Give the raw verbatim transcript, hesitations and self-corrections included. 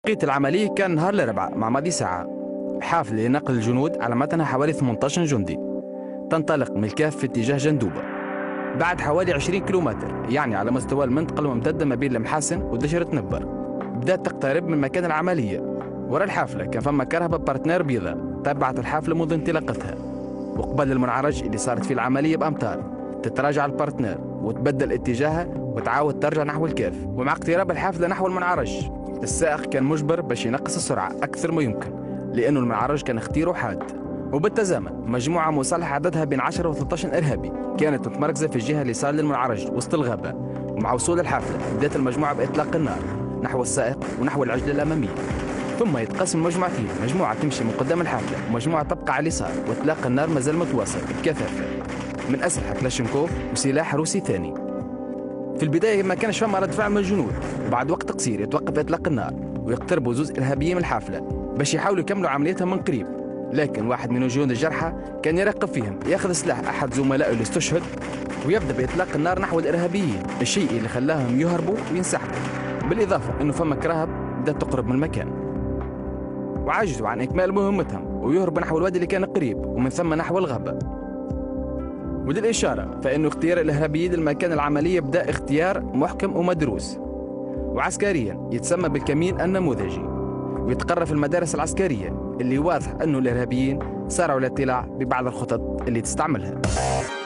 توقيت العملية كان نهار الأربعاء مع ماضي ساعة. حافلة لنقل الجنود على متنها حوالي ثمانية عشر جندي تنطلق من الكهف في اتجاه جندوبة بعد حوالي عشرين كيلومتر، يعني على مستوى المنطقة الممتدة ما بين المحاسن ودشرة نبر. بدأت تقترب من مكان العملية. وراء الحافلة كان فما كرهبة بارتنير بيضاء تبعت الحافلة منذ انطلاقتها، وقبل المنعرج اللي صارت فيه العملية بأمتار تتراجع البارتنير وتبدل اتجاهها وتعاود ترجع نحو الكهف. ومع اقتراب الحافلة نحو المنعرج السائق كان مجبر باش ينقص السرعة أكثر ما يمكن، لأنه المنعرج كان خطير وحاد. وبالتزامن مجموعة مسلحة عددها بين عشرة و ثلاثة عشر إرهابي كانت متمركزة في الجهة اليسار للمنعرج وسط الغابة. ومع وصول الحافلة بدأت المجموعة بإطلاق النار نحو السائق ونحو العجلة الأمامية، ثم يتقسم مجموعتين، مجموعة تمشي من قدام الحافلة ومجموعة تبقى على اليسار. وإطلاق النار مازال متواصل بكثافة من أسلحة كلاشينكوف وسلاح روسي ثاني. في البداية ما كانش فما رد فعل من الجنود، وبعد وقت قصير يتوقف إطلاق النار ويقتربوا زوز إرهابيين من الحافلة باش يحاولوا يكملوا عمليتهم من قريب. لكن واحد من الجنود الجرحى كان يراقب فيهم، ياخذ سلاح أحد زملائه اللي استشهد ويبدأ بإطلاق النار نحو الإرهابيين، الشيء اللي خلاهم يهربوا وينسحبوا. بالإضافة أنه فما كراهب بدأت تقرب من المكان وعجزوا عن إكمال مهمتهم ويهربوا نحو الوادي اللي كان قريب ومن ثم نحو الغابة. وللإشارة فإنه اختيار الإرهابيين للمكان العملية بدأ اختيار محكم ومدروس وعسكريا يتسمى بالكمين النموذجي، ويتقرر في المدارس العسكرية اللي واضح أنه الإرهابيين صاروا على اطلاع ببعض الخطط اللي تستعملها.